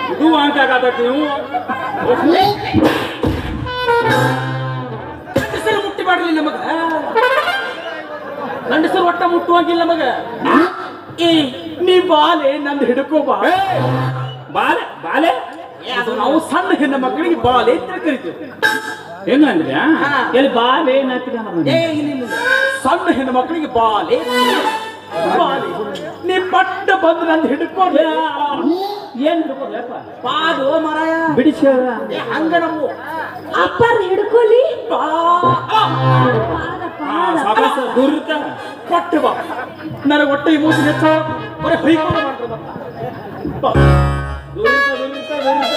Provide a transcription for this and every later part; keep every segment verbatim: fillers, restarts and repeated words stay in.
ಇದು ಅಂಕಾಗತ್ತ ನೀವು ಗಂಡಸರು ಮುಟ್ಟಿ ಮಾಡ್ಲಿ ನಮಗ ಗಂಡಸರು ಒಟ್ಟ ಮುಟ್ಟುವಂಗಿಲ್ಲ ನಮಗ ಏ ನೀ ಬಾಲೆ ನಂದು ಹಿಡ್ಕೋ ಬಾ ಬಾಲೆ ಬಾಲೆ ಅದು ನಾವು ಸಣ್ಣ ಹೆಣ್ಣ ಮಕ್ಕಳಿಗೆ ಬಾಲೆ ಅಂತ ಕರಿತೀವಿ ಹೆಂಗಂದ್ರೆ ಎಲ್ಲಿ ಬಾಲೆ ಏ ಇಲ್ಲ ಸಣ್ಣ ಹೆಣ್ಣು ಮಕ್ಕಳಿಗೆ ಬಾಲೆ ಬಾಲೆ ನೀ ಪಟ್ಟ ಬಂದು ನಂದು ಹಿಡ್ಕೊಂಡೆ ಏನ್ ಹಿಡ್ಕೋದಪ್ಪ ಬಾದು ಮರಾಯ ಬಿಡಿಸ ಹಂಗ ನಮ್ಮ ಅಪ್ಪ ಹಿಡ್ಕೊಳ್ಳಿ ದುರ್ತ ಕೊಟ್ಟು ಬಾ ನನಗೆ ಒಟ್ಟು ಇಮೋಷನ್ ಹೆಚ್ಚ ಬರೀ ಹೊಯ್ಕೊಂಡು ಮಾಡ್ತಾರೆ ದುರ್ತ ದುರ್ತ ದುರ್ತ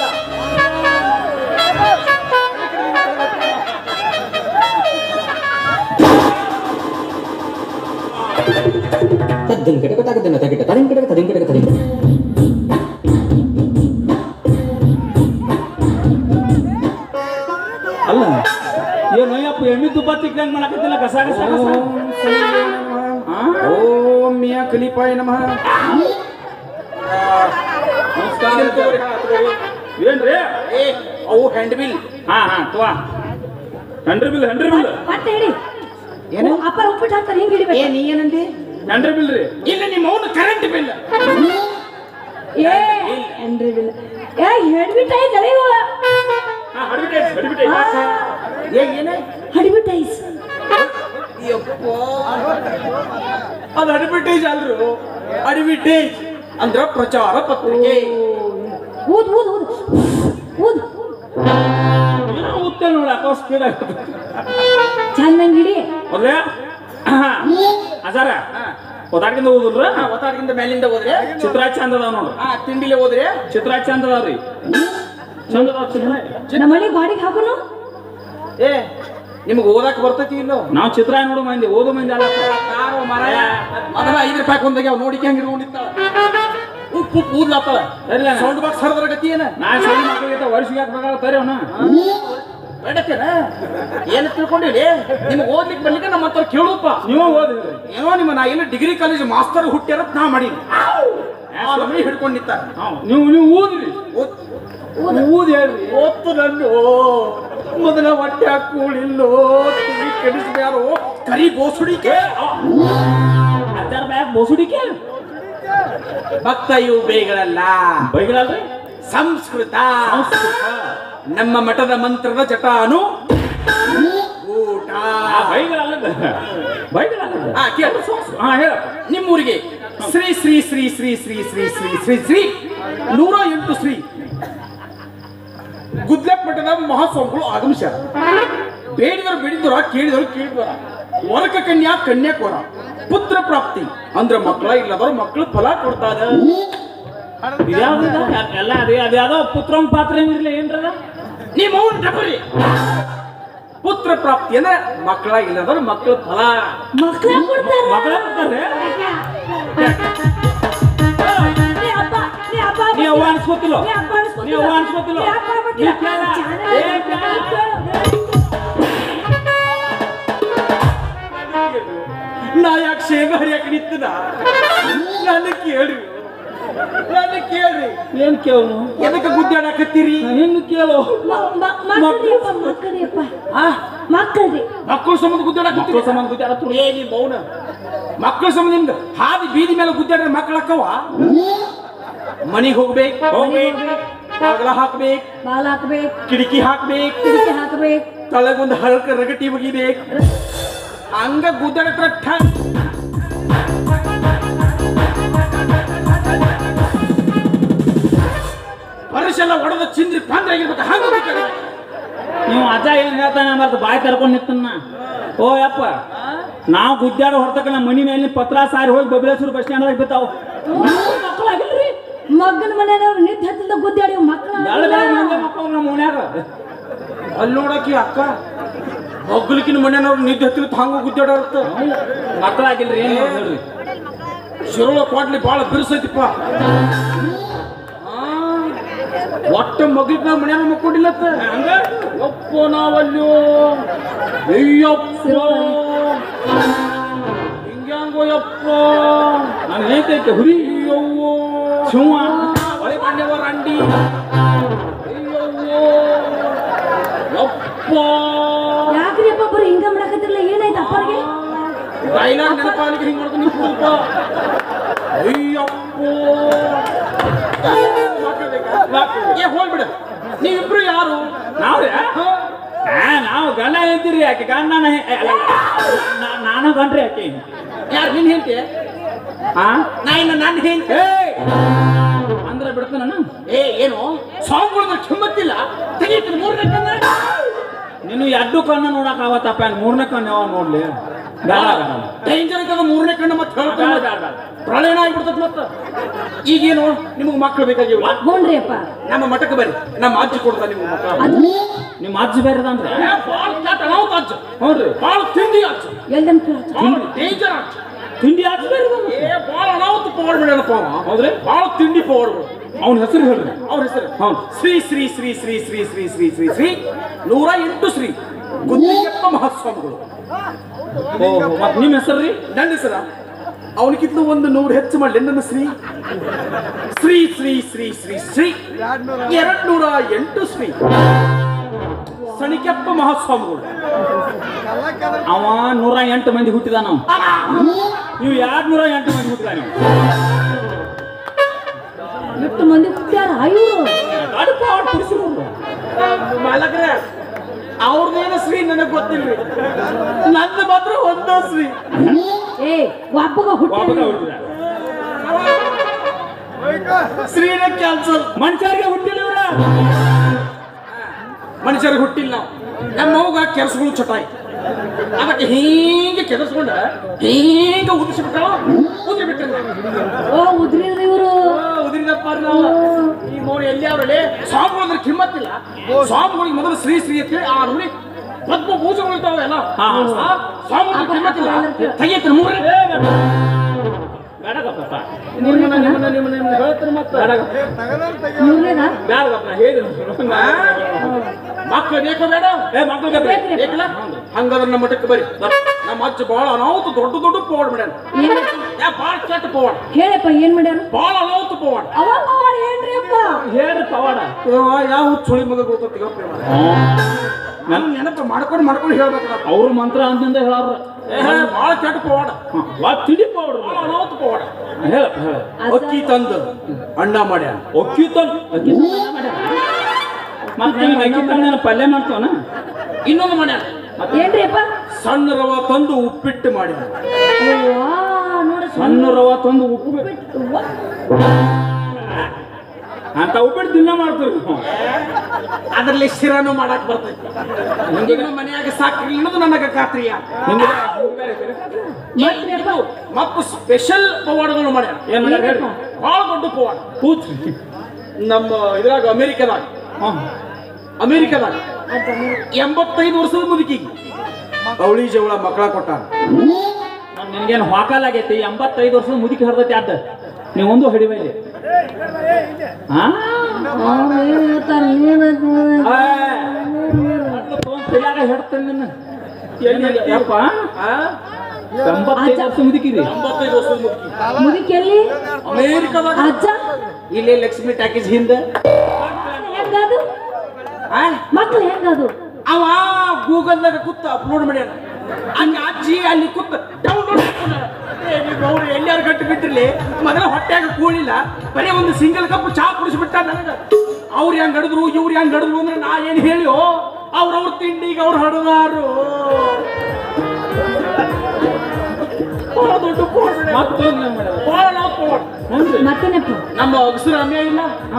ತದ್ದಿನ ಕಡೆ ಗೊತ್ತಾಗದನ್ನ ತಗಿಟ್ಟ ತದಿನ ಕಡೆ ತದಿನ ಕಡೆ ತದಿನ ಅಲ್ಲ ಏನು ಅಪ್ಪ ಎಣ್ಣೆ ತುಪ್ಪ ತಿಕ್ಕಂಗ್ ಮಾಡಕತ್ತಿಲ್ಲ ಕಸ ಕಸ ಓಂ ಮಿಯಾ ಖಲೀಫಾಯ ನಮಃ ನಮಸ್ಕಾರ ಏನ್ರಿ ಏ ಅವು ಹ್ಯಾಂಡ್ ಬಿಲ್ ಹಾ ಹಾ ತುವಾ ಹಂಡ್ರೆಡ್ ಬಿಲ್ ಹಂಡ್ರೆಡ್ ಬಿಲ್ ಮತ್ತೆ ಹೇಳಿ ಏನು ಅಪ್ಪ ಉಪ್ಪಿಟ್ಟು ಹಾಕ್ತಾರೆ ಹಿಂಗೆ ಹಿಡಿಬೇಕು ಏ ನೀ ಏನಂದಿ ಹಂಡ್ರೆಡ್ ಬಿಲ್ ರೀ ಇಲ್ಲ ನಿಮ್ಮ ಅವನು ಕರೆಂಟ್ ಬಿಲ್ ಏ ಏನ್ರಿ ಬಿಲ್ ಏ ಹಿಡ್ಬಿಟ್ಟೈಸ್ ಅಳೆಯುವ ಹಾ ಅಡ್ವರ್ಟೈಸ್ ಅಡ್ವರ್ಟೈಸ್ ಏ ಏನೇ ಹಿಡ್ಬಿಟ್ಟೈಸ್ ಅದು ಅಡ್ವರ್ಟೈಸ್ ಅಲ್ರು ಅಡ್ವರ್ಟೈಸ್ ಅಂದ್ರ ಪ್ರಚಾರ ಪತ್ರಿಕೆ ಊದ್ ಊದ್ ಊದ್ ಊದ್ ಉತ್ತ ನೋಡಿ ಅಕೋ ಸ್ಪೀಡ್ ಆಗ್ತದೆ ಚೆನ್ನಾಗಿ ಹಿಡಿ ಹೌದ್ರಾ ಅಜಾರ ಒದಾಡ್ಕಿಂದ ಓದಿದ್ರ ಒತ್ತಾಡ್ಕಿಂತ ಮೇಲಿಂದ ಹೋದ್ರೆ ಚಿತ್ರ ಚಂದ ಅದಾವ ನೋಡ್ರಿ ಹಾ ತಿಂಡಿಲೆ ಹೋದ್ರೆ ಚಿತ್ರ ಚಂದ ಅದಾವ್ರಿ ಚಂದ ಅದಾವ ಚಿತ್ರ ನಮ್ಮ ಮನೆ ಗಾಡಿಗೆ ಹಾಕೋನು ಏ ನಿಮ್ಗೆ ಓದಾಕ ಬರ್ತೈತಿ ಇಲ್ಲೋ ನಾವು ಚಿತ್ರ ನೋಡು ಮಂದಿ ಓದು ಮಂದಿ ಅಲ್ಲ ಯಾರೋ ಮರಾಯ ಅದನ್ನ ಐದು ರೂಪಾಯಿ ಕೊಂದಾಗ ಅವ್ ನೋಡಿಕೆ ಹಂಗೆ ಇಟ್ಕೊಂಡಿರ್ತಾಳ ಉಪ್ಪು ಉಪ್ಪು ಊದ್ಲಾತಾಳ ಇಲ್ಲ ಸೌಂಡ್ ಬಾಕ್ಸ್ ಹರಿದ್ರ ಗತಿ ಏನ ನಾ ಸಣ್ಣ ಮಕ್ಕಳಿಗೆ ವರ್ಷಕ್ಕೆ ಹಾಕ್ಬೇಕಾಗತ್ತಾರೆ ಅವನ ಬೇಡತ್ತೇನ ಏನು ತಿಳ್ಕೊಂಡಿರಿ ನಿಮ್ಗೆ ಓದ್ಲಿಕ್ಕೆ ಬರ್ಲಿಕ್ಕೆ ನಮ್ಮ ಹತ್ರ ಕೇಳುಪ್ಪ ನೀವು ಓದಿದ್ರಿ ಏನೋ ನಿಮ್ಮ ನಾ ಎಲ್ಲ ಡಿಗ್ರಿ ಕಾಲೇಜ್ ಮಾಸ್ತರ್ ಹುಟ್ಟ್ಯಾರ ನಾ ಮಾಡೀನಿ ನಮ್ಮನೆ ಹಿಡ್ಕೊಂಡು ನಿಂತ ನೀವು ನೀವು ಓದ್ರಿ ಊದ್ ಹೇಳ್ರಿ ಓದ್ತು ನನ್ನ ಮೊದಲ ಹೊಟ್ಟೆ ಹಾಕೂಳಿಲ್ಲೋ ತಿಳಿ ಕೆಡಿಸ್ಬ್ಯಾರೋ ಕರಿ ಬೋಸುಡಿಕೆ ಹತ್ತಾರು ಬ್ಯಾಗ್ ಬೋಸುಡಿಕೆ ಭಕ್ತ ಇವು ಬೇಗಳಲ್ಲ ಬೈಗಳಲ್ರಿ ಸಂಸ್ಕೃತ ಸಂಸ್ಕೃತ ನಮ್ಮ ಮಠದ ಮಂತ್ರದ ಜಟಾನು ಊಟ ಬೈಗಳಲ್ಲ ಬೈಗಳಲ್ಲ ಹಾ ಕೇಳು ಹಾ ಹೇಳ ನಿಮ್ಮೂರಿಗೆ ಶ್ರೀ ಶ್ರೀ ಶ್ರೀ ಶ್ರೀ ಶ್ರೀ ಶ್ರೀ ಶ್ರೀ ಶ್ರೀ ಶ್ರೀ ನೂರ ಎಂಟು ಶ್ರೀ ಗುದ್ಲೆಪ್ ಮಠದ ಮಹಾಸ್ವಾಮಿಗಳು ಆಗಮಿಸ್ಯಾರ ಬೇಡಿದರು ಬೇಡಿದವರ ಕೇಳಿದವರು ಕೇಳಿದವರ ವರಕ ಕನ್ಯಾ ಕನ್ಯಾಕೋರ ಪುತ್ರ ಪ್ರಾಪ್ತಿ ಅಂದ್ರ ಮಕ್ಕಳ ಇಲ್ಲದವ್ರು ಮಕ್ಕಳು ಫಲ ಕೊಡ್ತಾರ ಎಲ್ಲ ಅದೇ ಅದ್ಯಾವ್ದೋ ಪುತ್ರಂ ಪಾತ್ರ ಏನಿರ್ಲಿ ಏನ್ರದ ನಿಮ್ಮ ಅವ್ನ ಡಬರಿ ಪುತ್ರ ಪ್ರಾಪ್ತಿ ಅಂದ್ರೆ ಮಕ್ಕಳ ಇಲ್ಲದವ್ರು ಮಕ್ಕಳು ಫಲ ಮಕ್ಕಳ ಕೊಡ್ತಾರೆ ಮಕ್ಕಳ ಕೊಡ್ತಾರೆ ನೀ ಅಪ್ಪ ನೀ ಅಪ್ಪ ನೀ ಅವ್ವ ಅನ್ಸ್ಕೊತಿಲ್ಲ ನೀ ಅಪ್ಪ ಅನ್ಸ್ಕೊತಿಲ್ಲ. ನೀ ಅವ್ವ ಅನ್ಸ್ಕೊತಿಲ್ಲ ನೀ ಅಪ್ಪ ಅನ್ಸ್ಕೊತಿಲ್ಲ. ನೀ ಕೇಳ. ಚೆನ್ನಾಗಿ ಏ ಕೇಳ. ನಾ ಯಾಕೆ ಶೇಂಗಾ ಹರಿಯಾಕ ನಿಂತನ ನನ್ನ ಕೇಳ್ರಿ ನನ್ನ ಕೇಳ್ರಿ ಏನ್ ಕೇಳು ಎದಕ್ಕೆ ಗುದ್ದಾಡಕತ್ತೀರಿ ಹೆಂಗ್ ಕೇಳು ಮಕ್ಕಳಿಯಪ್ಪ ಮಕ್ಕಳಿಯಪ್ಪ ಆ ಮಕ್ಕಳ್ರಿ ಮಕ್ಕಳು ಸಂಬಂಧ ಗುದ್ದಾಡಕತ್ತೀರಿ ಮಕ್ಕಳ ಸಂಬಂಧ ಗುದ್ದಾಡತ್ರು. ಏ ನೀ ಮೌನ ಮಕ್ಕಳ ಸಂಬಂಧದಿಂದ ಹಾದಿ ಬೀದಿ ಮೇಲೆ ಗುದ್ದಾಡ್ರೆ ಮಕ್ಕಳು ಅಕ್ಕವ ಮನಿಗೆ ಹೋಗ್ಬೇಕು ಹೋಗ್ಬೇಕು ಬಾಗಲ ಹಾಕ್ಬೇಕು ಬಾಲ್ ಹಾಕ್ಬೇಕು ಕಿಟಕಿ ಹಾಕ್ಬೇಕು ಕಿಟಕಿ ಹಾಕ್ಬೇಕು ತಳಗೊಂದು ಹಳಕ ರಗಟಿ ಒಗಿಬೇಕು ಹಂಗ ಗುದ್ದಾಡತ್ರ ಪರಿಸೆಲ್ಲ ಹೊಡೆದ ಚಿಂದ್ರಿ ಪಾಂದ್ರೆ ಆಗಿರ್ಬೇಕು ಹಂಗ ಗುದ್ದಾಡ್ಬೇಕು. ನೀವು ಅಜ್ಜ ಏನ್ ಹೇಳ್ತಾನೆ ಮತ್ತೆ ಬಾಯಿ ಕರ್ಕೊಂಡು ನಿಂತನ್ನ ಓ ಯಪ್ಪ ನಾವು ಗುದ್ದಾಡೋ ಹೊರತಕ್ಕ ನಮ್ಮ ಮನಿ ಮೇಲೆ ಪತ್ರ ಸಾರಿ ಹೋಗಿ ಬಬಲೇಶ್ವರ ಬಸ್ ಸ್ಟ್ಯಾಂಡ್ ಬಿತ್ತಾವ ಮಕ್ಕಳಾಗಿಲ್ರಿ ಮಗನ ಮನೆಯವ್ರು ನಿದ್ದೆ ಹತ್ತಿದ ಗುದ್ದಾಡಿ ಮಕ್ಕಳ ಎರಡು ಬೇರೆ ಮಂದಿ ಮಕ್ಕಳು ನಮ್ಮ ಮನ್ಯಾಗ ಅಲ್ಲಿ ನೋಡಕಿ ಅಕ್ಕ ಮಗ್ಲಿಕಿನ ಮನೆಯವ್ರು ನಿದ್ದೆ ಹತ್ತಿರ ಹಂಗ ಗುದ್ದಾಡತ್ತ ಮಕ್ಕಳಾಗಿಲ್ರಿ ಏನ್ ಹೇಳ್ರಿ ಶಿರೋಳ ಕ್ವಾಟ್ಲಿ ಬಾಳ ಬಿರುಸೈತಿಪ್ಪ ಒಟ್ಟ ಮಗಿದ್ ನಾವ್ ಮನ್ಯಾಗ ಮಕ್ಕೊಂಡಿಲ್ಲತ್ತ ಹಂಗ ಯಪ್ಪ ನಾವಲ್ಲೋ ಅಯ್ಯಪ್ಪ ಹಿಂಗ್ಯಾಂಗೋ ಯಪ್ಪ ನಾನು ಹೇಳ್ತೈತೆ ಹುರಿ ಅಯ್ಯವ್ವೋ ಶಿವ ಹೊಳೆ ಬಂಡೆವ ರಂಡಿ ಡೈಲಾಗ್ ನೆನಪಾಲಿಗೆ ಹಿಂಗ್ ಮಾಡ್ಕೊಂಡು ನಿಂತ್ಕೊಳ್ಪ. ಅಯ್ಯಪ್ಪೋ ಏ ಹೋಗ್ಬಿಡ. ನೀವಿಬ್ರು ಯಾರು? ನಾವ್ರಿ ನಾವು ಗಂಡ ಹೇಳ್ತೀರಿ ಯಾಕೆ ಗಂಡ ನಾನು ಗಂಡ್ರಿ ಯಾಕೆ ಯಾರು ನಿನ್ ಹೇಳ್ತಿ? ಹಾ ನಾ ಇನ್ನ ನಾನು ಹೇಳ್ತೆ ಅಂದ್ರೆ ಬಿಡ್ತ ನಾನು ಏ ಏನು ಸಾಂಗ್ಗಳ ಕಿಮ್ಮತ್ತಿಲ್ಲ ತೆಗೀತೀನಿ ಮೂರನೇ ಕಣ್ಣ. ನೀನು ಎರಡು ಕಣ್ಣು ನೋಡಕ್ ಆವತ್ತಪ್ಪ ಮೂರನೇ ಕಣ್ಣು ಯಾವ ನೋಡ್ಲಿ ಡೇಂಜರ್ ಐತದ ಮೂರನೇ ಕಣ್ಣು ಮತ್ತೆ ಹೇಳ್ತಾನೆ ಪ್ರಳಯನ ಆಗ್ಬಿಡ್ತದ. ಮತ್ತ ಈಗೇನು ನಿಮಗ್ ಮಕ್ಳು ಬೇಕಾಗಿಲ್ಲ? ಹ್ಞೂನ್ರಿ ಅಪ್ಪ. ನಮ್ಮ ಮಠಕ್ಕೆ ಬರ್ರಿ, ನಮ್ಮ ಅಜ್ಜಿ ಕೊಡ್ತಾ ನಿಮ್ಗೆ ಮಕ್ಕಳು. ನಿಮ್ಮ ಅಜ್ಜಿ ಬೇರೆದಂದ್ರೆ ಬಾಳ ಅನಾಹುತ ಅಜ್ಜ. ಹೌದ್ರಿ ಬಾಳ ತಿಂಡಿ ಅಜ್ಜ, ಎಲ್ದನ್ ಡೇಂಜರ್ ಅಜ್ಜ. ತಿಂಡಿ ಅಜ್ಜಿ ಬೇರೆ ಏ ಬಾಳ ಅನಾಹುತ ಪವಾಡ್ ಬಿಡಪ್ಪ ಅವ. ಹೌದ್ರಿ ಬಾಳ ತಿಂಡಿ ಪವಾಡ್ಗಳು. ಅವನ ಹೆಸರು ಹೇಳ್ರಿ. ಅವ್ರ ಹೆಸರು ಹೌದು ಶ್ರೀ ಶ್ರೀ ಶ್ರೀ ಶ್ರೀ ಶ್ರೀ ಶ್ರೀ ಶ್ರೀ ಶ್ರೀ ಶ್ರೀ ನೂರ ಎಂಟು ಶ್ರೀ ಗುದ್ದಿಗೆಪ್ಪ ಮಹಾಸ್ವಾಮಿಗಳು. ಓಹೋ ಮತ್ ನಿಮ್ಮ ಹೆಸರು ರೀ? ನನ್ನ ಹೆಸರ ಅವನಿಗಿಂತಲೂ ಒಂದು ನೂರು ಹೆಚ್ಚು ಮಾಡಲಿ. ನನ್ನ ಶ್ರೀ ಶ್ರೀ ಶ್ರೀ ಶ್ರೀ ಶ್ರೀ ಶ್ರೀ ಎರಡ್ ನೂರ ಎಂಟು ಶ್ರೀ ಸಣಿಕೆಪ್ಪ ಮಹಾಸ್ವಾಮಿಗಳು. ಅವ ನೂರ ಎಂಟು ಮಂದಿ ಹುಟ್ಟಿದ ನಾವು, ನೀವು ಎರಡ್ ನೂರ ಎಂಟು ಮಂದಿ ಹುಟ್ಟಿದ ನೀವು. ಎಷ್ಟು ಮಂದಿ ಹುಟ್ಟ್ಯಾರ ಇವರು? ಮಾಲಕ್ರೆ ಅವ್ರದ್ದೇನು ಶ್ರೀ ನನಗ್ ಗೊತ್ತಿಲ್ರಿ, ನಂದು ಮಾತ್ರ ಒಂದೋ ಶ್ರೀ. ಏ ಒಬ್ಬಗ ಹುಟ್ಟ್ಯಾರ ಶ್ರೀನ ಕ್ಯಾನ್ಸಲ್. ಮನುಷ್ಯರಿಗೆ ಹುಟ್ಟಿಲ್ಲ ಇವ್ರ, ಮನುಷ್ಯರಿಗೆ ಹುಟ್ಟಿಲ್ಲ ನಾವು. ನಮ್ಮ ಮಗ ಕೆಲ್ಸಗಳು ಚಟಾಯಿ ಅದಕ್ಕೆ ಹೀಗೆ ಕೆದರ್ಸ್ಕೊಂಡ ಹೀಗೆ ಉದಿಸ್ಬಿಟ್ಟ ಉದ್ರಿ ಬಿಟ್ಟ. ಓ ಉದ್ರಿದ್ರಿ ಇವರು. ಉದ್ರಿದಪ್ಪ ನಾವು ಈ ನೋಡಿ ಎಲ್ಲಿ ಅವ್ರಲ್ಲಿ ಸ್ವಾಮಿಗಳು ಅಂದ್ರೆ ಕಿಮ್ಮತ್ತಿಲ್ಲ. ಸ್ವಾಮಿಗಳಿಗೆ ಮೊದಲು ಶ್ರೀ ಶ್ರೀ ಅಂತ ಹೇಳಿ ಆ ನೋಡಿ ಪದ್ಮ ಪೂಜೆಗಳು ಇರ್ತಾವೆ ಎಲ್ಲ. ಸ್ವಾಮಿಗಳಿಗೆ ಕಿಮ್ಮತ್ತಿಲ್ಲ ತೆಗಿಯತ್ತಾರೆ ಮೂರೇ ಬೇಡಗಪ್ಪ ನಿಮ್ಮನ್ನ ನಿಮ್ಮನ್ನ ನಿಮ್ಮನ್ನ ನಿಮ್ಮನ್ನ ಹೇಳ್ತಾರೆ. ಮತ್ತೆ ಇವ್ರೇನಾ? ಬೇಡಗಪ್ಪ ಹೇಳಿದ್ರು ಮಕ್ಕಳು ಬೇಕು ಬೇಡ? ಏ ಮಕ್ಕಳು ಬೇಕ್ರಿ ಬೇಕಿಲ್ಲ? ಹಂಗಾದ್ರೆ ನಮ್ಮ ಮಠಕ್ಕೆ ಬರ್ರಿ. ನಮ್ಮ ಅಜ್ಜ ಬಾಳ ಅನಾಹುತ ದೊಡ್ಡ ದೊಡ್ಡ ಪವಾಡ್ ಮಾಡ್ಯಾನ. ಯಾ ಬಾಳ ಕೆಟ್ಟ ಪವಾಡ್. ಹೇಳಪ್ಪ ಏನ್ ಮಾಡ್ಯಾರ? ಬಾಳ ಅನಾಹುತ ಪವಾಡ್. ಅವ ಪವಾಡ ಏನ್ರಿ ಅಪ್ಪ? ಹೇಳ್ರಿ ಪವಾಡ. ಯಾವ ಸುಳಿ ಮಗ ಗೊತ್ತಿಗ ನಾನು ನೆನಪ ಮಾಡ್ಕೊಂಡು ಮಾಡ್ಕೊಂಡು ಹೇಳ್ಬೇಕಲ್ಲ. ಅವ್ರ ಮಂತ್ರ ಅಂದಿಂದ ಹೇಳಾರ ಬಾಳ ಕೆಟ್ಟ ಪವಾಡ, ತಿಳಿ ಪೌಡ್ರ ಬಾಳ ಅನಾಹುತ ಪವಾಡ. ಹೇಳ ಹೇಳ ಅಕ್ಕಿ ತಂದು ಅಣ್ಣ ಮಾಡ್ಯಾನ. ಅಕ್ಕಿ ತಂದು ಅಕ್ಕಿ ಮತ್ತೆ ಅಕ್ಕಿ ತಂದು ಪಲ್ಯ ಮಾಡ್ತವನ. ಇನ್ನೊಂದು ಮಾಡ್ಯಾನ ಏನ್ರಿ ಅಪ್ಪ? ಸಣ್ಣ ರವ ತಂದು ಉಪ್ಪಿಟ್ಟು ಮಾಡ್ಯಾನ. ನೋಡಿ ಸಣ್ಣ ರವ ತಂದು ಉಪ್ಪಿಟ್ಟು ಅಂತ ಉಪ್ಪಿಟ್ಟು ದಿನ ಮಾಡ್ತೀವಿ. ಅದ್ರಲ್ಲಿ ಶಿರಾನು ಮಾಡಕ್ ಬರ್ತೈತಿ. ಹಿಂಗೆ ಮನೆಯಾಗ ಸಾಕ್ರಿ ಅನ್ನೋದು ನನಗ ಖಾತ್ರಿಯ. ಮತ್ತು ಸ್ಪೆಷಲ್ ಪವಾಡಗಳು ಮಾಡ್ಯಾರ. ಏನ್ ಮಾಡ್ಯಾರ? ಬಹಳ ದೊಡ್ಡ ಪವಾಡ. ಕೂತ್ ನಮ್ಮ ಇದ್ರಾಗ ಅಮೆರಿಕದಾಗ ಅಮೆರಿಕದಾಗ ಎಂಬತ್ತೈದು ವರ್ಷದ ಮುದುಕಿಗೆ ಅವಳಿ ಜವಳ ಮಕ್ಕಳ ಕೊಟ್ಟಾರ. ನಿನ್ಗೇನು ಹಾಕಲಾಗೈತಿ ಎಂಬತ್ತೈದು ವರ್ಷದ ಮುದುಕಿ ಹರಿದೈತಿ ಅದ ನೀವು ಒಂದು ಹಿಡಿವ ಇಲ್ಲಿ. ಹಾ ಹೇಳ್ತೇನೆ ನಿನ್ನ ಯಪ್ಪ ಎಂಬತ್ತೈದು ವರ್ಷ ಮುದುಕಿರಿ. ಎಂಬತ್ತೈದು ವರ್ಷದ ಮುದುಕಿ ಮುದುಕಿ ಎಲ್ಲಿ? ಅಮೆರಿಕದಾಗ. ಅಜ್ಜ ಇಲ್ಲೇ ಲಕ್ಷ್ಮಿ ಟಾಕೀಸ್ ಹಿಂದೆ ಹೆಂಗದು? ಮಕ್ಳು ಹೆಂಗದು? ಅವ ಗೂಗಲ್ದಾಗ ಕೂತ ಅಪ್ಲೋಡ್ ಮಾಡ್ಯಾನ. ಹಂಗ ಅಜ್ಜಿ ಅಲ್ಲಿ ಕೂತ ಡೌನ್ಲೋಡ್ ಅವ್ರು ಎಲ್ಲಾರು ಗಟ್ಟು ಬಿಟ್ಟಿರ್ಲಿ ಮೊದಲ ಹೊಟ್ಟೆಯಾಗ ಕೂಳಿಲ್ಲ, ಬರೀ ಒಂದು ಸಿಂಗಲ್ ಕಪ್ ಚಾ ಕುಡಿಸ್ಬಿಟ್ಟ ನನಗ. ಅವ್ರು ಹೆಂಗ್ ಹಡಿದ್ರು ಇವ್ರು ಹೆಂಗ್ ಹಡಿದ್ರು ಅಂದ್ರೆ ನಾ ಏನ್ ಹೇಳಿಯೋ ಅವ್ರವ್ರ ತಿಂಡಿಗೆ ಅವ್ರು ಹಡದಾರು. ಬಹಳ ದೊಡ್ಡ ಮತ್ತೇನಪ್ಪ? ನಮ್ಮ ಅಗಸರ ಅಮ್ಯ ಇಲ್ಲ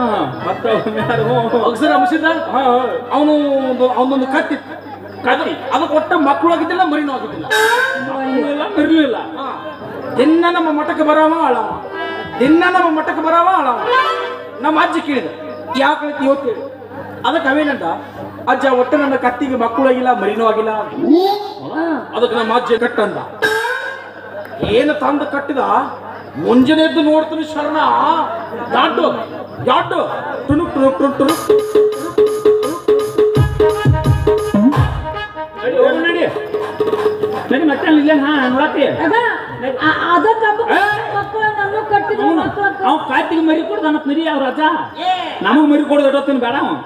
ಅಗಸರ ಅಂಶದ ಅವನು ಅವನೊಂದು ಕತ್ತಿತ್ತು. ಕತ್ತಿ ಅದು ಕೊಟ್ಟ ಮಕ್ಕಳು ಆಗಿದ್ದಿಲ್ಲ, ಮರಿನೂ ಆಗಿದ್ದಿಲ್ಲ, ಇರ್ಲಿಲ್ಲ. ದಿನ ನಮ್ಮ ಮಠಕ್ಕೆ ಬರವ ಅಳವ, ದಿನ ನಮ್ಮ ಮಠಕ್ಕೆ ಬರವ ಅಳವ. ನಮ್ಮ ಅಜ್ಜಿ ಕೇಳಿದ ಯಾಕೆ ಇವತ್ತು ಹೇಳಿ. ಅದಕ್ಕೆ ಅವೇನಂತ ಅಜ್ಜ ಒಟ್ಟು ನನ್ನ ಕತ್ತಿಗೆ ಮಕ್ಕಳು ಆಗಿಲ್ಲ, ಮರಿನೂ ಆಗಿಲ್ಲ. ಅದಕ್ಕೆ ನಮ್ಮ ಅಜ್ಜಿ ಕಟ್ಟಂದ. ಏನು ತಂದು ಕಟ್ಟಿದ ಮುಂಜಾನೆ ಎದ್ದು ನೋಡ್ತೀನಿ ಶರಣ ಯಾಡು ಯಾಡು ಟುಣುಕ್ ಟುಣುಕ್ ಟುಣುಕ್ ಟುಣುಕ್ ನಡಿ ಮತ್ತೆ ಇಲ್ಲ. ಹಾ ನೋಡತ್ತಿ ಅವ್ ಕಾತಿಗೆ ಮರಿ ಕೊಡ್ದ ಅನ್ನತ್ ನಡಿ ಅವ್ರ ಅಜ್ಜ ನಮಗ್ ಮರಿ ಕೊಡೋದು ಇಡೋತೀನಿ ಬೇಡ ಅವ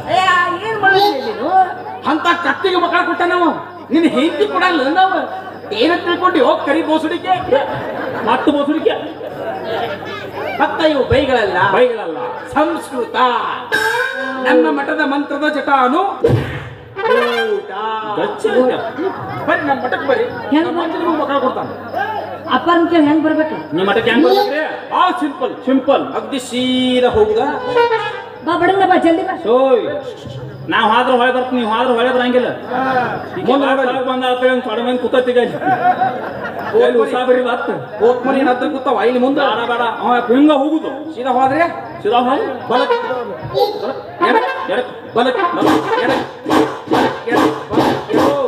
ಅಂತ ಕತ್ತಿಗೆ ಮಕ್ಕಳ ಕೊಟ್ಟ ನಾವು ನಿನ್ನ ಹೆಂಡತಿ ಕೊಡಲ್ಲ ನಾವು. ಏನ ತಿಳ್ಕೊಂಡು ಹೋಗ್ ಕರಿ ಬೋಸುಡಿಕೆ ಮತ್ತು ಬೋಸುಡಿಕೆ ಮತ್ತ ಇವು ಬೈಗಳಲ್ಲ ಬೈಗಳಲ್ಲ ಸಂಸ್ಕೃತ ನಮ್ಮ ಮಠದ ಮಂತ್ರದ ಜಟಾನು ಊಟ. ಗಚ್ಚ ಬರ್ರಿ ನಮ್ಮ ಮಠಕ್ಕೆ ಬರ್ರಿ ಹೆಂಗ್ ನಮ್ಮ ಮಂತ್ರಿ ನಿಮ್ಗೆ ಮಕ್ಕಳು ಕೊಡ್ತಾನೆ ಅಪ್ಪನ ಕೇಳಿ ಹೆಂಗ್ ಬರ್ಬೇಕು ನಿಮ್ಮ ಮಠಕ್ಕೆ ಹೆಂಗ್ ಬರ್ಬೇಕ್ರಿ ಭಾಳ ಸಿಂಪಲ್ ಸಿಂಪಲ್ ಅಗ್ದಿ ಸೀದಾ ಹೋಗುದ ಬಾ ಬಡಂಗ ಬಾ ಜಲ್ದಿ ಬಾ ಸೋಯ್ ನಾವ್ ಹಾದ್ರ ಹೊಳೆ ಬರ್ತೀನಿ ನೀವು ಹಾದ್ರ ಹೊಳೆ ಬರಂಗಿಲ್ಲ ಬಂದ ತೊಡೆ ಮಂದಿ ಕೂತೀಗ ಉಸಾಬರಿ ಬತ್ತ ಹೋಗ್ಮನಿ ಹತ್ರ ಕೂತಾವ ಇಲ್ಲಿ ಮುಂದೆ ಬೇಡ ಬೇಡ ಅವ ಹಿಂಗ ಹೋಗುದು ಸೀದಾ ಹೋದ್ರೆ ಸಿದಾ ಹೋಗಿ ಬಲಕ್ ಎಡಕ್ ಎಡಕ್ ಬಲಕ್ ಬಲಕ್ ಎಡಕ್ ಬಲಕ್ ಎಡಕ್ ಬಲಕ್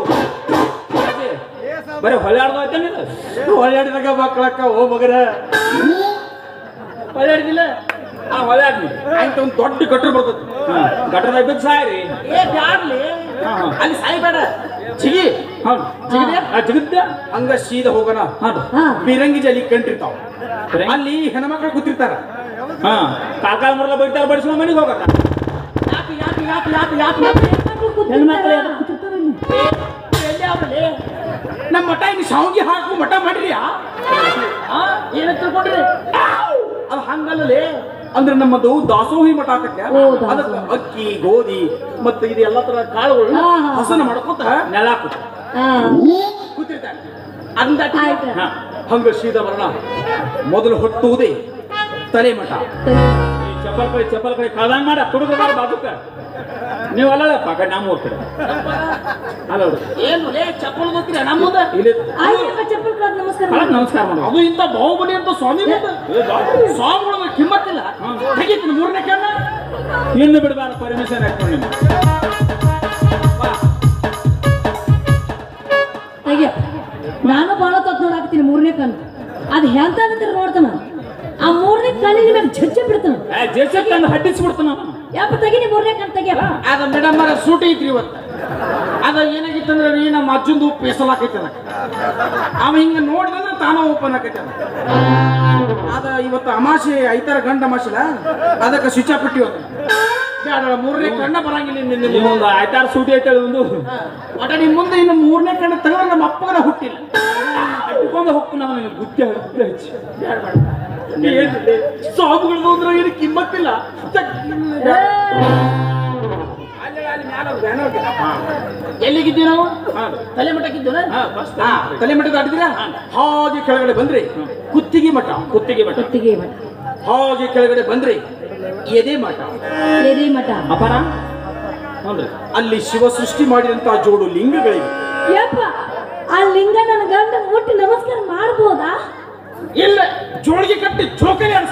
ಎಡಕ್ ಬರೀ ಹೊಳೆ ಆಡ್ದೈತೇನೆ ಇದು ಹೊಳ್ಯಾಡಿದಾಗ ಮಕ್ಕಳಕ್ಕ ಓ ಮಗರ ಹೊಳ್ಯಾಡಿದಿಲ್ಲ ಆ ಹೊಳೆ ಆಡ್ನಿ ಆಯ್ತು ಒಂದು ದೊಡ್ಡ ಗಟ್ರ ಬರ್ತದೆ ಗಟ್ಟರದಾಗ ಬಿದ್ದು ಸಾಯ್ರಿ ಏ ಬ್ಯಾಡ್ಲಿ ಹಾ ಹಾ ಅಲ್ಲಿ ಸಾಯ್ಬೇಡ ಜಿಗಿ ಹೌದು ಜಿಗಿದ್ಯಾ ಆ ಜಿಗಿದ್ಯಾ ಹಂಗ ಸೀದಾ ಹೋಗೋಣ ಹೌದು ಹಾ ಬಿರಂಗಿ ಜಲಿ ಕಂಟಿರ್ತಾವ ಅಲ್ಲಿ ಹೆಣ್ಮಕ್ಳು ಕೂತಿರ್ತಾರ ಹಾ ಕಾಲ್ ಕಾಲ್ ಮರಲ್ಲ ಬೈತಾರ ಬಡಿಸ್ಕೊಂಡು ಮನೆಗೆ ಹೋಗತ್ತ ಯಾಕೆ ಯಾಕೆ ಯಾಕೆ ಯಾಕೆ ಯಾಕೆ ಹೆಣ್ಮಕ್ಳು ಯಾರು ಕೂತಿರ್ತಾರ ಇಲ್ಲಿ? ನಮ್ಮ ಮಠ ಇನ್ನು ಶಾವಿಗೆ ಹಾಕು ಮಠ ಮಾಡ್ರಿ ಏನ ತಿಳ್ಕೊಂಡ್ರಿ ಅದು ಹಂಗಲ್ಲೇ ಅಂದ್ರೆ ನಮ್ಮದು ದಾಸೋಹಿ ಮಠ ಆಕತ್ತೆ ಓ, ದಾಸೋಹಿ. ಅದಕ್ಕೆ ಅಕ್ಕಿ ಗೋಧಿ ಮತ್ತೆ ಇದು ಎಲ್ಲಾ ತರ ಕಾಳುಗಳು ಹಾ, ಹಾ. ಹಸನ ಮಾಡ್ಕೊತ ನೆಲ ಹಾಕುದು ಹಾ ಕೂತಿರ್ತಾರೆ ಅಂದ ಆಯ್ತು. ಹಾ ಹಂಗ ಸೀದಾ ಬರೋಣ ಮೊದಲು ಹೊಟ್ಟುವುದೇ ತಲೆ ಮಠ ಈ ಚಪ್ಪಲ್ ಕೈ ಚಪ್ಪಲ್ ಕೈ ಕಳ್ದಂಗ್ ಮಾಡ ಕುಡುಗ ಬಾಜುಕ ನೀವು ಅಲ್ಲ ಪಾಕಟ್ ನಮ್ಮ ಹೋಗ್ತೀರ ಅಲ್ಲ ಏನು ಲೇ ಚಪ್ಪಲ್ ಗೊತ್ತಿರ ನಮ್ಮ ಮುಂದೆ ಇಲ್ಲಿ ಆಯ್ತು ಚಪ್ಪಲ್ ಕಳ್ದ್ ನಮಸ್ಕಾರ ಕಳಕ್ ನಮಸ್ಕಾರ ಮಾಡು ಅದು ಇಂಥ ಬಾಹುಬಲಿ ಅಂತ ಸ್ವಾಮಿ ಮುಂದೆ ಸ್ವಾಮಿಗಳ ಕಿಮ್ಮತ್ತಿಲ್ಲ ತೆಗಿತೀನಿ ಮೂರನೇ ಕಣ್ಣ ಇನ್ನು ಬಿಡಬಾರ ಪರ್ಮಿಷನ್ ಹಾಕೊಂಡು ನಿಮ್ಮ ಅಯ್ಯ ನಾನು ಭಾಳ ತತ್ ನೋಡಾಕ್ತೀನಿ ಮೂರನೇ ಕಣ್ಣು ಅದು ಹೆಂತ ನೋಡ್ತಾನ ಆ ಮೂರನೇ ಕಣ್ಣಿನ ಮೇಲೆ ಝಜ್ಜೆ ಬಿಡ್ತಾನ ಜೇಸಕ್ ತಂದು ಹಡ್ಡಿಸ್ಬಿಡ್ತಾನ ಯಾಪ ತೆಗೀನಿ ಮೂರನೇ ಕಣ್ಣು ತೆಗಿಯಪ್ಪ ಅದ ಮೇಡಮ್ ಅವರ ಸೂಟಿ ಐತ್ರಿ ಇವತ್ತು ಅದ ಏನಾಗಿತ್ತಂದ್ರೆ ರೀ ನಮ್ಮ ಅಜ್ಜಂದು ಪೇಸಲಾಕೈತೆ ಅದ ಅವ ಹಿಂಗ ನೋಡಿದ್ರೆ ತಾನ ಓಪನ್ ಆಕೈತೆ ಅದ ಅದ ಇವತ್ತು ಅಮಾಸೆ ಐತಾರ ಗಂಡ ಅಮಾಸೆಲ ಅದಕ್ಕೆ ಸ್ವಿಚ್ ಆಫ್ ಇಟ್ಟಿ ಇವತ್ತು ಬ್ಯಾಡ ಮೂರನೇ ಕಣ್ಣ ಬರಂಗಿಲ್ಲ ನಿನ್ನ ನೀವು ಒಂದು ಆಯ್ತಾರ ಸೂಟಿ ಐತೇಳಿ ಒಂದು ಒಟ್ಟ ನಿಮ್ ಮುಂದೆ ಇನ್ನು ಮೂರನೇ ಕಣ್ಣ ತೆಗೆದ್ರೆ ನಮ್ಮ ಅಪ್ಪಗನ ಹುಟ್ಟಿಲ್ಲ ಅಡ್ಕೊಂಡು ಹೋಗ್ತು ನಾವು ನಿನಗೆ ಗುದ್ದೆ ಗುದ್ದೆ ಹಚ್ಚಿ ಬ್ಯಾಡ ಬೇಡ ಸಾಬುಗಳದು ಅಂದ್ರೆ ಏನು ಕಿಮ್ಮತ್ತಿಲ್ಲ ಎಲ್ಲಿಗಿದ್ದೀವಿ ನಾವು ತಲೆ ಮಠಕ್ಕಿದ್ದೀವ ತಲೆ ಮಠ ದಾಟಿದ್ದೀರಾ ಹಾಗೆ ಕೆಳಗಡೆ ಬಂದ್ರಿ ಕುತ್ತಿಗೆ ಮಠ ಕುತ್ತಿಗೆ ಮಠ ಕುತ್ತಿಗೆ ಮಠ ಹಾಗೆ ಕೆಳಗಡೆ ಬಂದ್ರಿ ಎದೆ ಮಠ ಎದೆ ಮಠ ಅಪಾರ ನೋಡ್ರಿ ಅಲ್ಲಿ ಶಿವ ಸೃಷ್ಟಿ ಮಾಡಿದಂತಹ ಜೋಡು ಲಿಂಗಗಳಿವೆ ಯಪ್ಪ ಆ ಲಿಂಗ ನನ್ನ ಗಂಡ ಮುಟ್ಟಿ ನಮಸ್ಕಾರ ಮಾಡ್ಬೋದಾ ಇಲ್ಲ ಜೋಳಿಗೆ ಕಟ್ಟಿ ಚೋಕಲಿ ಅನ್ಸ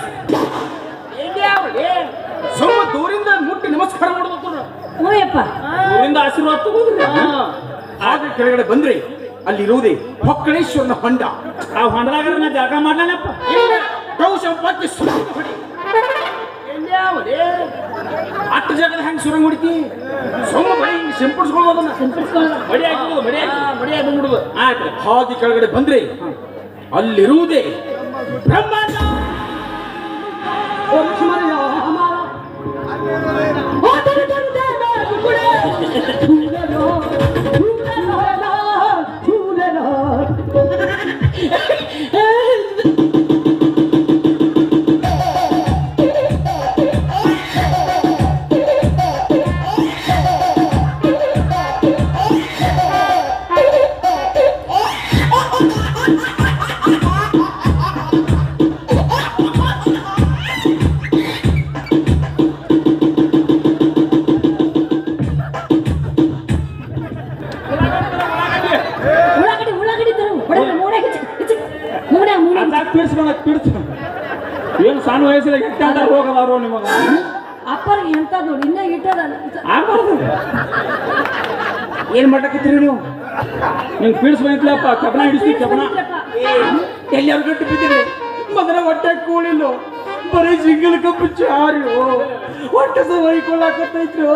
ಸ್ವಲ್ಪ ದೂರಿಂದ ಮುಟ್ಟಿ ನಮಸ್ಕಾರ ಮಾಡೋದು ಹ್ಞೂ ಯಪ್ಪ ಊರಿಂದ ಆಶೀರ್ವಾದ ತಗೋದ್ರಿ ಹಾಗೆ ಕೆಳಗಡೆ ಬಂದ್ರಿ ಅಲ್ಲಿರುವುದೇ ಹೊಕ್ಕಳೇಶ್ವರನ ಹೊಂಡ ಆ ಹೊಂಡದಾಗ ನಾ ಜಾಗ ಮಾಡ್ಲೇನಪ್ಪ ಗೌಶಂಪಕ್ಕೆ ಸುರಂಗ ಹೊಡಿ ಅಟ್ಟು ಜಾಗದ ಹೆಂಗ್ ಸುರಂಗ ಹೊಡಿತಿ ಸೊಮ್ಮ ಬರೀ ಹಿಂಗ್ ಸಿಂಪಡಿಸ್ಕೊಳ್ಳೋದು ಅದನ್ನ ಸಿಂಪಡಿಸ್ಕೊಳ್ಳೋದು. ಮಡಿ ಹಾಕಿಬಿಡು ಮಡಿ ಹಾಕಿ ಮಡಿ ಹಾಕೊಂಡ್ಬಿಡುದು ಆಯ್ತು ಹಾಗೆ ಕೆಳಗಡೆ ಬಂದ್ರೆ ಅಲ್ಲಿರುವುದೇ ಬ್ರಹ್ಮಾಂಡ ಓ ಲಕ್ಷ್ಮಣ ಓ ತರ ತರ ತರ ಕುಡೆ ಚೂಲರೋ ಚೂಲರೋ ಉಳ್ಳಾಗಡ್ಡಿ ಉಳ್ಳಾಗಡ್ಡಿ ತರ ಹೊಡೆದ ಮೂಡೆ ಮೂಡೆ ಮೂಡೆ ಅದಾಗ ಪೀಡ್ಸ್ಕೊಂಡ ಪೀಡ್ಸ್ ಏನು ಸಣ್ಣ ವಯಸ್ಸಿಗೆ ಹೆಚ್ಚಾದ ಹೋಗದಾರೋ ನಿಮಗ ಅಪ್ಪರಿಗೆ ಎಂತ ನೋಡಿ ಇನ್ನ ಇಟ್ಟದ ಆಗ್ಬಾರ್ದು ಏನ್ ಮಾಡಕತ್ತೀರಿ ನೀವು ನಿಂಗೆ ಪೀಡ್ಸ್ ಬಂದಿತ್ತಲಪ್ಪ ಕಬ್ಬಣ ಹಿಡಿಸ್ತೀವಿ ಕಬ್ಬಣ ಎಲ್ಲಿ ಅವ್ರ ಗಂಟು ಬಿದ್ದಿರಿ ಮೊದಲ ಹೊಟ್ಟೆ ಕೂಳಿಲ್ಲ ಬರೀ ಸಿಂಗಲ್ ಕಪ್ ಚಾರಿ ಹೊಟ್ಟೆ ಸಹ ಹೊಯ್ಕೊಳ್ಳಾಕತ್ತೈತ್ರಿ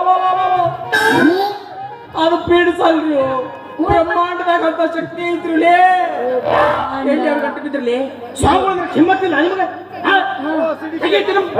ಅದು ಪೀಡಿಸಲ್ರಿ ಬ್ರಹ್ಮಾಂಡದಾಗ ಅಂತ ಶಕ್ತಿ ಐತ್ರಿ ಎಲ್ಲಿ ಅವ್ರ ಗಂಟು ಬಿದ್ದಿರ್ಲಿ ಸ್ವಾಮಿಗಳ ಕಿಮ್ಮತ್ತಿಲ್ಲ ನಿಮಗೆ ಹೇಗೈತಿ ನಮ್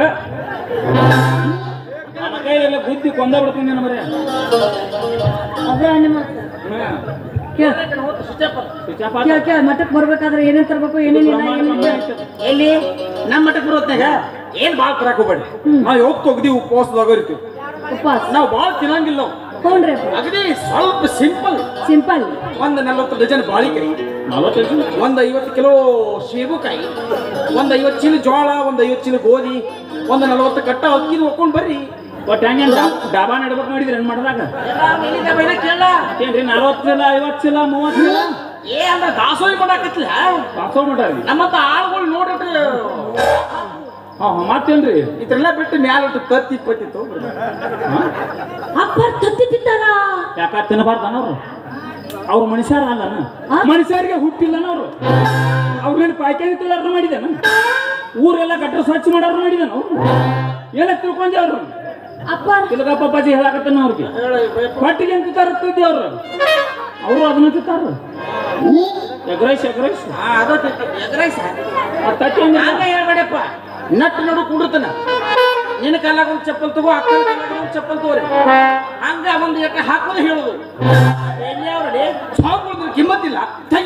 ನನ್ನ ಕೈಯೆಲ್ಲ ಬುದ್ಧಿ ಕೊಂದ ಬಿಡ್ತೀನಿ ನನ್ನ ಮರೆ ಅದೇ ನಿಮ್ಮ ಕೇಳ ಸುಚಪ್ಪ ಸ್ವಿಚ್ ಆಫ್ ಕೇಳ ಕೇಳ ಮಠಕ್ಕೆ ಬರ್ಬೇಕಾದ್ರೆ ಏನೇನ್ ತರ್ಬೇಕು ಏನೇನಿಲ್ಲ ಏನಿಲ್ಲ ಎಲ್ಲಿ ನಮ್ಮ ಮಠಕ್ಕೆ ಬರೋತ್ನಾಗ ಏನ್ ಬಾಳ್ ತರಕ್ ಹೋಗ್ಬೇಡಿ ನಾವ್ ಯಾವಾಗ ತೊಗ್ದಿ ಉಪವಾಸದಾಗ ಇರ್ತೀವಿ ಉಪವಾಸ ನಾವ್ ಬಾಳ್ ತಿನ್ನಂಗಿಲ್ಲ ನಾವು ಹ್ಞೂನ್ರಿ ಅಗದಿ ಸ್ವಲ್ಪ ಸಿಂಪಲ್ ಸಿಂಪಲ್ ಒಂದ್ ನಲ್ವತ್ತು ಡಜನ್ ಬಾಳಿಕಾಯಿ ಒಂದ್ ಐವತ್ತು ಕಿಲೋ ಶೇಬುಕಾಯಿ ಒಂದ್ ಐವತ್ತು ಚೀಲ ಜೋಳ ಒಂದ್ ಐವತ್ತು ಚೀಲ ಗೋಧಿ ಒಂದ್ ನಲ್ವತ್ತು ಕಟ್ಟ ಅಕ್ಕಿ ಹೊಕ್ಕೊಂಡ್ ಬರ್ರಿ ಒಟ್ಟು ಹೆಂಗೆ ಡಾಬಾ ನಡ್ಬೇಕು ನೋಡಿದ್ರಿ ಏನ್ ಮಾಡಿದಾಗ ಕೇಳ ಏನ್ರಿ ನಲ್ವತ್ತು ಚೀಲ ಐವತ್ತು ಚೀಲ ಮೂವತ್ತು ಚೀಲ ಏ ಅಂದ್ರ ದಾಸೋಹಿ ಮಾಡಾಕತ್ಲ ಪಾಸೋ ಮಾಡ್ರಿ ನಮ್ಮಂತ ಆಳುಗಳು ನೋಡ್ರಿ ಹಾ ಮತ್ತೇನ್ರಿ ಇದ್ರೆಲ್ಲ ಬಿಟ್ಟು ಮ್ಯಾಲ ತತ್ತಿ ಇಪ್ಪತ್ತಿತ್ತು ಅಪ್ಪ ತತ್ತಿ ತಿಂತಾರ ಯಾಕ ತಿನ್ನಬಾರ್ದನವ್ರು ಅವ್ರು ಮನುಷ್ಯರ ಅಲ್ಲನ ಮನುಷ್ಯರಿಗೆ ಹುಟ್ಟಿಲ್ಲನ ಅವ್ರು ಅವ್ರೇನು ಪಾಯ್ಕಾಯಿ ತಿಳ್ಳಾರ ಮಾಡಿದಾನ ಊರೆಲ್ಲ ಗಟ್ರ ಸ್ವಚ್ಛ ಮಾಡಾರ ಮಾಡಿದಾನ ಅವ್ರು ಏನ ತಿಳ್ಕೊಂಡೆ ಅವ್ರು ಅಪ್ಪ ತಿಲಕ ಪಪ್ಪಾಜಿ ಹೇಳಾಕತ್ತಾನ ಅವ್ರಿಗೆ ಹೊಟ್ಟಿಗೆ ಅಂತ ತರುತ್ತಿದ್ದೆ ಅವ್ರು ಅವರು ಅದನ್ನ ತಿಂತಾರ ಎಗ್ರೈಸ್ ಎಗ್ರೈಸ್ ಅದು ಎಗ್ರೈಸ್ ತಟ್ಟಿ ಅಂದ್ರೆ ಹಂಗ ಹೇಳ್ಬೇಡಪ್ಪ ನಟ್ ನೋಡು ಕುಂಡಿರ್ತಾನ ನಿನ್ನ ಕಾಲಾಗ ಒಂದು ಚಪ್ಪಲ್ ತಗೋ ಅಕ್ಕನ ಕಾಲಾಗ ಒಂದು ಚಪ್ಪಲ್ ತಗೋರಿ ಹಂಗ ಒಂದು ಯಾಕೆ ಹಾಕೋದು ಹೇಳುದು ಎಲ್ಲಿ ಅವ್ರಡಿ ಸಾವುಗಳು ಕಿಮ್ಮತ್ತಿಲ್ಲ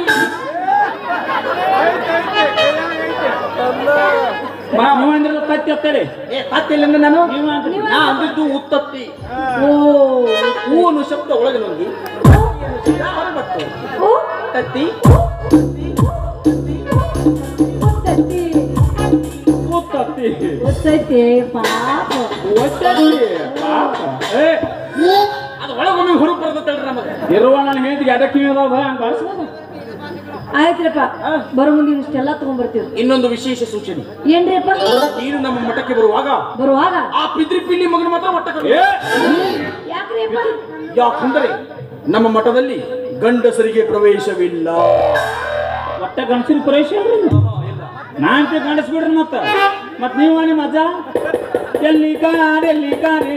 ನೀವಂದ್ರೆ ತತ್ತಿ ಹತ್ತರಿ ಏ ತತ್ತಿಲ್ಲಿಂದ ನಾನು ನೀವು ಅಂದ್ರಿ ನಾ ಅಂದಿದ್ದು ಉತ್ತತ್ತಿ ಓ ಹೂವನು ಶಬ್ದ ಒಳಗೆ ನುಗ್ಗಿ ಹೊರ ಬತ್ತು ಓ ತತ್ತಿ ತತ್ತಿ ತತ್ತಿ ಗೊತ್ತೈತೆ ಪಾಪ ಒತ್ತತ್ತಿ ಪಾಪ ಏ ಅದು ಒಳಗೊಮ್ಮೆ ಹೊರಗೆ ಬರ್ತೈತಲ್ರಿ ನಮಗೆ ಇರುವ ನನ್ನ ಹೇಳ್ತಿಗೆ ಅದಕ್ಕೆ ಅದಾವ ಹಂಗೆ ಬಳಸ್ಬೋದು ಆಯ್ತ್ರಪ್ಪ ಬರೋ ಮುಂದೆ ಇಷ್ಟೆಲ್ಲ ತಗೊಂಡ್ ಬರ್ತೀವಿ ಇನ್ನೊಂದು ವಿಶೇಷ ಸೂಚನೆ ಏನ್ರಿಪ್ಪ ನೀನು ನಮ್ಮ ಮಠಕ್ಕೆ ಬರುವಾಗ ಬರುವಾಗ ಆ ಪಿದ್ರಿ ಪಿಲ್ಲಿ ಮಗನ ಮಾತ್ರ ಮಠಕ್ಕೆ ಏ ಯಾಕ್ರಿಪ್ಪ ಯಾಕಂದ್ರೆ ನಮ್ಮ ಮಠದಲ್ಲಿ ಗಂಡಸರಿಗೆ ಪ್ರವೇಶವಿಲ್ಲ ಒಟ್ಟ ಗಂಡಸಿನ ಪ್ರವೇಶ ನಾನ್ ಗಂಡಸ್ಬಿಡ್ರಿ ಮತ್ತ ಮತ್ ನೀವು ನಿಮ್ಮ ಅಜ್ಜ ಎಲ್ಲಿ ಕಾಡೆಲ್ಲಿ ಕಾಡೆ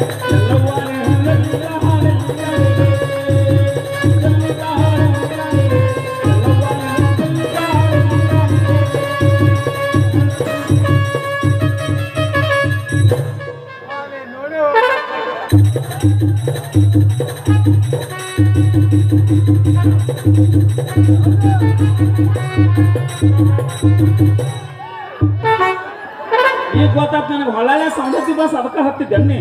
ಈಗ ಗೊತ್ತಾತ್ ನನಗೆ ಹೊಳೆ ಸೌಂದತಿ ಬಸ್ ಅದಕ್ಕೆ ಹತ್ತಿದ್ದೆ ನೀ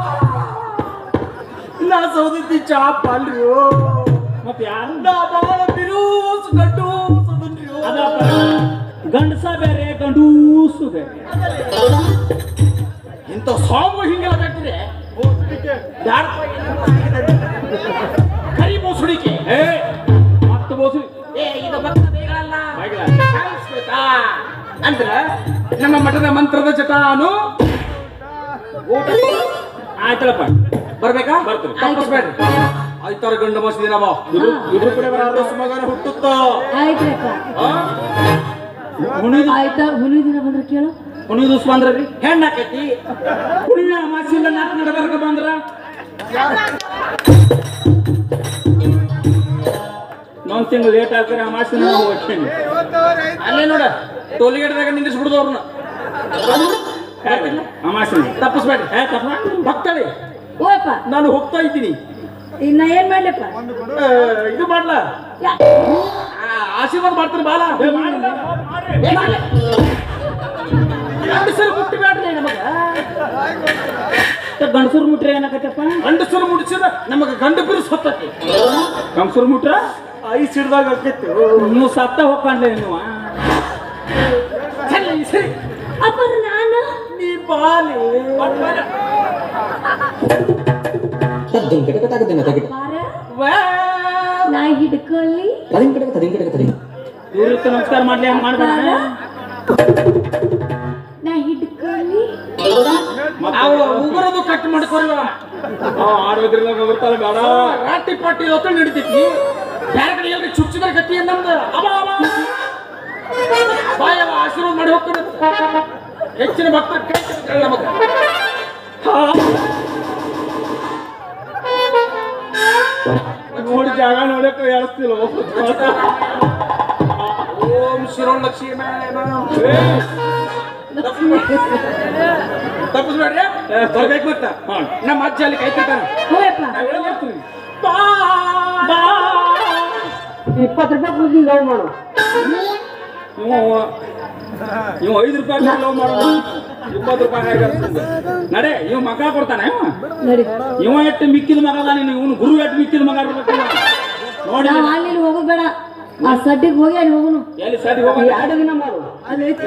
ನಾ ಸೌದತ್ತಿ ಚಾಪ್ ಅಲ್ರಿ ಮತ್ ಯಾರು ನಾ ಬಾಳ ಬಿರುಸು ಗಂಡು ಸದನ್ರಿ ಅದಪ್ಪ ಗಂಡಸ ಬೇರೆ ಗಂಡೂಸು ಬೇರೆ ಇಂಥ ಸಾಂಗ್ ಹಿಂಗೆಲ್ಲ ಕಟ್ಟಿದ್ರೆ ಕರಿ ಬೋಸುಡಿಕೆ ಏ ಮತ್ತೆ ಬೋಸು ಏ ಇದು ಭಕ್ತ ಬೇಗಳಲ್ಲ ಬಾಯ್ಗಳ. ಕಾಣಿಸ್ಬೇಕಾ? ಅಂದ್ರ ನಮ್ಮ ಮಠದ ಮಂತ್ರದ ಜಟಾನು ಊಟ ಆಯ್ತಳಪ್ಪ ಬರ್ಬೇಕಾ ಬರ್ತೀನಿ. ತಪ್ಪಿಸ್ಬೇಡ್ರಿ ಆಯ್ತಾರ ಗಂಡ ಮಸ್ತ್ ದಿನ ಬಾ ಇಬ್ರು ಕೂಡ ಬರೋರು ಮಗನ ಹುಟ್ಟುತ್ತ ಆಯ್ತ್ರಪ್ಪ ಹುಣಿದು ಆಯ್ತಾ ಹುಲಿ ದಿನ ಬಂದ್ರೆ ಕೇಳು ಹುಣಿದು ದಿವ್ಸ ಬಂದ್ರಿ ಹೆಣ್ಣಾಕೈತಿ ಹುಣ್ಣಿಮೆ ಅಮಾಸಿಲ್ಲ ನಾಲ್ಕು ನಡಬರ್ಕ ಬಂದ್ರ ಒಂದ್ ತಿಂಗಳು ಲೇಟ್ ಆಗ್ತಾರೆ ಅಮಾಸಿನ ಹೋಗ್ತೀನಿ ಅಲ್ಲೇ ನೋಡ ಟೋಲಿಗೇಟ್ದಾಗ ನಿಂದಿಸ್ಬಿಡುದು ಅವ್ರನ್ನ ಅಮಾಸಿನ ತಪ್ಪಿಸ್ಬೇಡ್ರಿ ಏ ತಪ್ಪ ಭಕ್ತಳಿ ಓಯಪ್ಪ ನಾನು ಹೋಗ್ತಾ ಇದ್ದೀನಿ ಇನ್ನ ಏನ್ ಮಾಡ್ಲಪ್ಪ ಆ, ಇದು ಮಾಡ್ಲ ಯಾ- ಆ, ಆಶೀರ್ವಾದ ಮಾಡ್ತೀನಿ ಬಾಲ ಏ, ಮಾಡಿಲ್ಲ, ಮಾಡ್ರಿ. ಏ, ಮಾಡ್ಲೆ. ಗಂಡಸರು ಮುಟ್ಟಿಬೇಡ್ರಿ ನಮಗ ಗಂಡಸರು ಮುಟ್ರೆ ಏನಾಕತ್ತಪ್ಪ ಗಂಡಸರು ಮುಟ್ಟಿಸಿದ ನಮಗ ಗಂಡ ಬಿರುಸು ಹೊತ್ತೈತಿ ಗಂಡಸರು ಮುಟ್ರ ಐಸ್ ಹಿಡ್ದಾಗ ಆಕೈತಿ ನೀವು ಸತ್ತ ಹೋಗ್ಕೊಂಡ್ಲೆ ನೀವು ಸರಿ ಸರಿ ಅಪ್ಪ ನಾನು ನೀ ಬಾಲಿ ತದ್ದಿನ ಕಡೆಗೆ ತಗದಿನ ತಗಿಟ ಬಾರ ವಾ. ನಾ ಹಿಡ್ಕೊಳ್ಳಿ ತದಿನ ಕಡೆಗೆ ತದಿನ ಕಡೆಗೆ ತದಿನ ಇವ್ರಿಗೆ ನಮಸ್ಕಾರ ಮಾಡ್ಲಿ ಹಂಗೆ ಮಾಡ್ಬೇಡ ನಾ ಹಿಡ್ಕೊಳ್ಳಿ ಅವ ಉಗುರದು ಕಟ್ ಮಾಡ್ಕೊರಿವ ಆಡೋದ್ರಿಲ್ಲ ಬರ್ತಾಳೆ ಬೇಡ ರಾಟಿ ಪಾಟಿ ಹೊತ್ತು ನಡಿತೈತಿ ಬೇರೆ ಕಡೆ ಎಲ್ರಿ ಚುಚ್ಚಿದ್ರ ಗತಿ ನಮ್ದು ಅವ ಅವ ಬಾಯವ ಆಶೀರ್ವಾದ ಮಾಡಿ ಹೋಗ್ತಾರೆ ಹೆಚ್ಚಿನ ಭಕ್ತರ ಕೈ ಸಿಗ್ತಾರೆ ನಮಗ ನೋಡಿ ಜಾಗ ನೋಡಕ್ಕೆ ಎಳಿಸ್ತಿಲ್ಲ ಓಂ ಶಿರೋಣ ಲಕ್ಷ್ಮೀ ತಪ್ಪಿಸ್ಬೇಡ್ರಿ ಬರ್ಬೇಕು ಮತ್ತ ನಮ್ಮ ಅಜ್ಜ ಅಲ್ಲಿ ಕೈ ತಿಂತಾನೆ ಹೋಯಪ್ಪ ಬಾ ಬಾ ಇಪ್ಪತ್ತು ರೂಪಾಯಿ ಕೂದಿ ಲವ್ ಮಾಡು ಇವ ಇವ ಐದು ರೂಪಾಯಿ ಲವ್ ಮಾಡೋದು ಇಪ್ಪತ್ತು ರೂಪಾಯಿ ಹಾಗೆ ನಡೆ ಇವ್ ಮಗ ಕೊಡ್ತಾನೆ ಇವ ನಡಿ ಇವ ಎಷ್ಟು ಮಿಕ್ಕಿದ ಮಗ ಅದ ನೀನು ಇವನು ಗುರು ಎಷ್ಟು ಮಿಕ್ಕಿದ ಮಗ ಇರ್ಬೇಕು ನೋಡಿ ನಾವು ಅಲ್ಲಿ ಇಲ್ಲಿ ಹೋಗೋದು ಬೇಡ ಆ ಸಡ್ಡಿಗೆ ಹೋಗಿ ಅಲ್ಲಿ ಹೋಗುನು ಎಲ್ಲಿ ಸರಿ ಹೋಗ ಎರಡು ದಿನ ಮಾಡು ಅಲ್ಲಿ ಐತಿ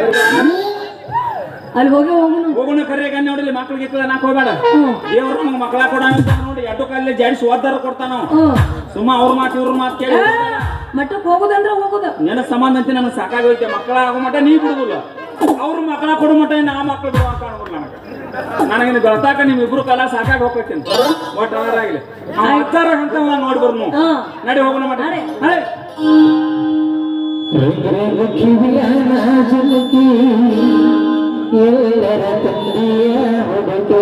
ಅಲ್ಲಿ ಹೋಗಿ ಹೋಗುನು ಹೋಗೋಣ ಕರೆಯಾಗ ನೋಡಿಲಿ ಮಕ್ಳಿಗೆ ಇಕ್ಕದ ನಾಕ್ ಹೋಗ್ಬೇಡ ದೇವ್ರ ನಮ್ಗೆ ಮಕ್ಕಳ ಕೊಡ ಅಂತ ನೋಡಿ ಎಡ್ಡು ಕಾಲಲ್ಲಿ ಜಾಡಿಸಿ ಓದ್ದಾರ ಕೊಡ್ತಾನ ಹ್ಮ್ ಸುಮ್ಮ ಅವ್ರ ಮಾತು ಇವ್ರ ಮಾತು ಕೇಳಿ ಮಟ್ಟಕ್ಕೆ ಹೋಗೋದಂದ್ರೆ ಹೋಗೋದು ನೆನ ಸಂಬಂಧ ಅಂತ ನನಗೆ ಸಾಕಾಗೋಯ್ತೆ ಮಕ್ಕಳ ಆಗೋ ಮಟ್ಟ ನೀ ಬಿಡುದಿಲ್ಲ ಅವ್ರ ಮಕ್ಕಳ ಕೊಡೋ ಮಟ್ಟ ನಾ ಮಕ್ಳು ಬಿಡುವ ಕಾಣೋದಿಲ್ಲ ನನಗೆ ನನಗಿನ ಬೆಳ್ತಾಕ ನಿಮ್ ಇಬ್ರು ಕಾಲ ಸಾಕಾಗಿ ಹೋಗ್ಬೇಕಂತ ಒಟ್ಟು ಅವರಾಗಲಿ ಹತ್ತಾರ ಅಂತ ನೋಡಿ ಬರ್ನು ನಡಿ ಹೋಗೋಣ ಮಟ್ಟ ನಡೆ ಎಲ್ಲರ ತಂದೆಯ ಹುಡುಗೆ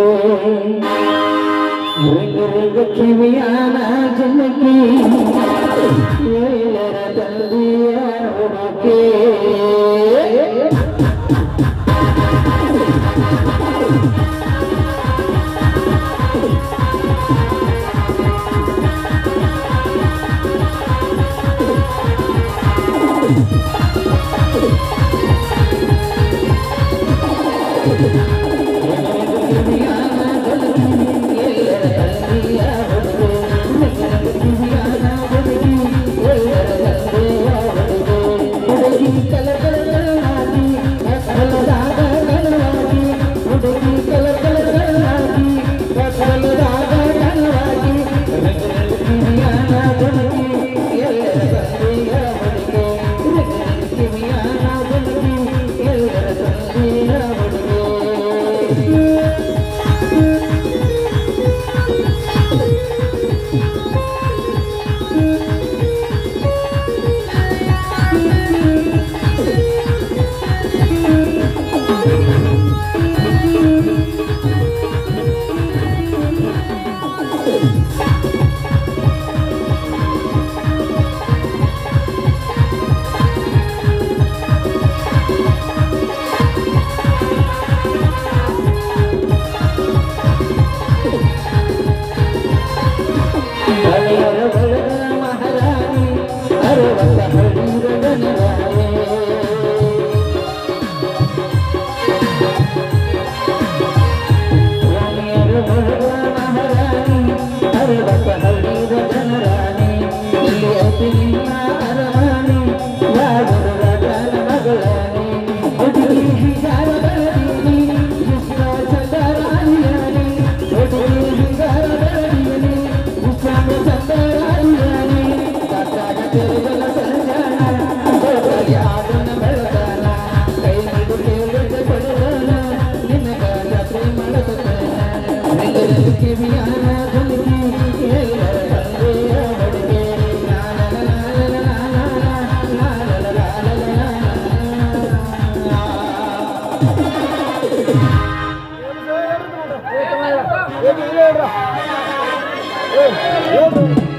ಕಿವಿಯಾನ ಜನಕ್ಕೆ ಎಲ್ಲರ ತಂದೆಯ ಹುಡುಗೆ Hey,